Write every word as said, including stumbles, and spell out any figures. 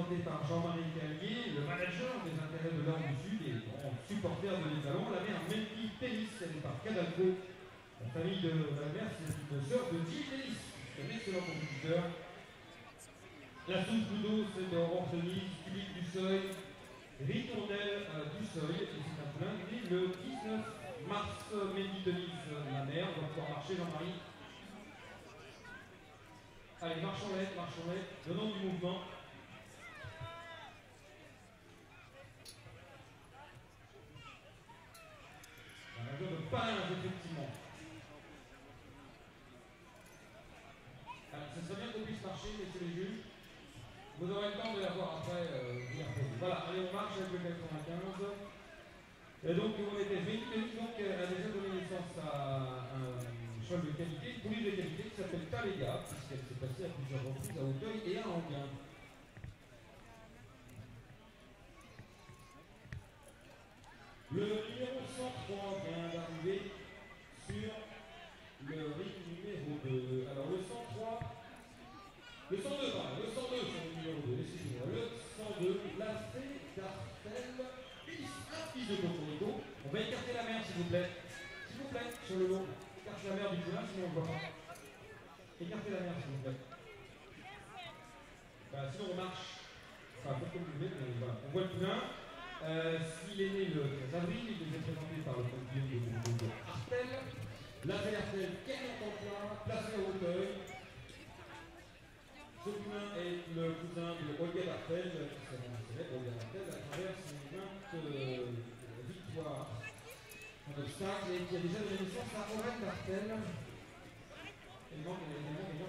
présenté par Jean-Marie Callier, le manager des intérêts de l'Orne du Sud et grand supporter de l'Étalon. La mère Melky Télis, elle est par Cadalco. La famille de la mère, c'est une sœur de Gilles Télis, un excellent compositeur. La soupe Boudot, c'est de Orphelie, Philippe du Seuil, Ritournelle euh, du Seuil, et c'est un plein né le dix-neuf mars. Melky Télis, la mère, on va pouvoir marcher, Jean-Marie. Allez, marchons-les, marchons-les, le nom du mouvement. Un jeu de palinge, effectivement. Alors, ce serait bien qu'on puisse marcher, messieurs les juges. Vous aurez le temps de la voir après, euh, bien posé. Voilà, allez, on marche avec le quatre-vingt-quinze. Et donc, on était Véhiculis, donc, elle a déjà donné naissance à un cheval de qualité, une pouliche de qualité qui s'appelle Talega, puisqu'elle s'est passée à plusieurs reprises à Auteuil et à Anguin. Le numéro cent trois vient d'arriver sur le ring numéro deux. Alors, le cent trois, le cent deux, pardon, le cent deux sur le numéro deux, excusez-moi, le cent deux, la fée d'Artel, un fils de Cocorico. On va écarter la mer, s'il vous plaît. S'il vous plaît, sur le long. Écartez la mer du poulain, sinon on ne voit pas. Écartez la mer, s'il vous plaît. Bah, sinon on marche. Enfin, pas comme vous voulez, mais voilà. On voit le poulain. Euh, S'il est né le treize avril, il est présenté par le pompier de Artel. La fée d'Artel, qu'elle est en plat, placée à Auteuil. Ce poulain est le cousin de Olga d'Artel, qui s'est célèbre Olga d'Artel à travers ses vingt euh, victoires en obstacle et qui a déjà donné naissance à Aurèle d'Artel. Et donc, il a également